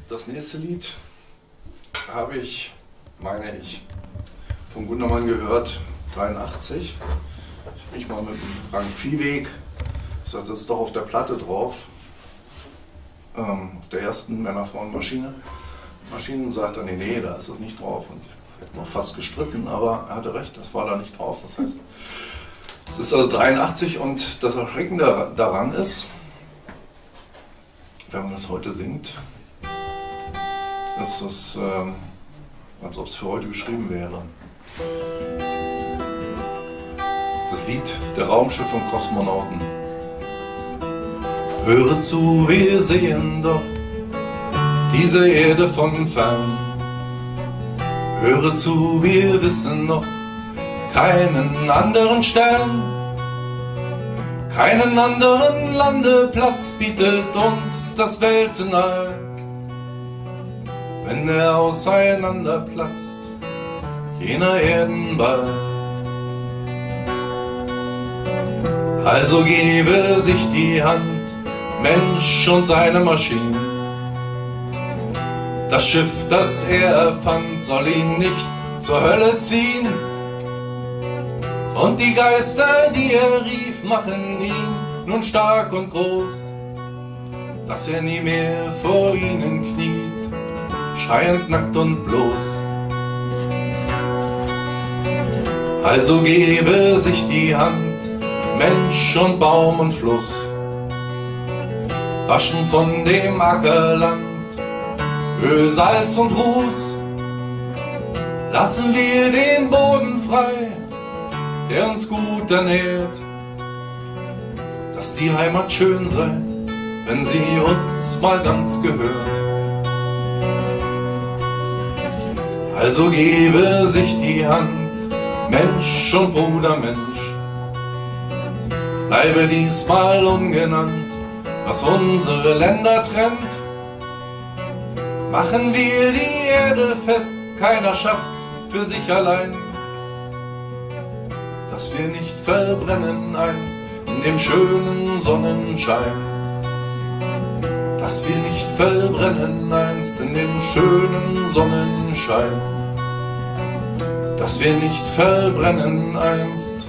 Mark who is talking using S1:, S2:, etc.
S1: Das nächste Lied habe ich, meine ich, von Gundermann gehört, 83. Ich habe mich mal mit dem Frank Viehweg, ich sagte, das ist doch auf der Platte drauf, auf der ersten Männer-Frauen-Maschinen, sagt er, nee, da ist das nicht drauf. Und ich hätte noch fast gestritten, aber er hatte recht, das war da nicht drauf. Das heißt, es ist also 83 und das Erschreckende daran ist, wenn man das heute singt, ist es, als ob es für heute geschrieben wäre. Das Lied Der Raumschiff und Kosmonauten. Höre zu, wir sehen doch diese Erde von fern. Höre zu, wir wissen noch keinen anderen Stern. Keinen anderen Landeplatz bietet uns das Weltenall. Wenn er auseinanderplatzt, jener Erdenball. Also gebe sich die Hand, Mensch und seine Maschinen. Das Schiff, das er erfand, soll ihn nicht zur Hölle ziehen. Und die Geister, die er rief, machen ihn nun stark und groß, dass er nie mehr vor ihnen kniet, schreiend nackt und bloß. Also gebe sich die Hand, Mensch und Baum und Fluss, waschen von dem Ackerland Öl, Salz und Ruß. Lassen wir den Boden frei, der uns gut ernährt, dass die Heimat schön sei, wenn sie uns mal ganz gehört. Also gebe sich die Hand, Mensch und Bruder Mensch, bleibe diesmal ungenannt, was unsere Länder trennt. Machen wir die Erde fest, keiner schafft's für sich allein, dass wir nicht verbrennen einst in dem schönen Sonnenschein. Dass wir nicht verbrennen einst in dem schönen Sonnenschein. Dass wir nicht verbrennen einst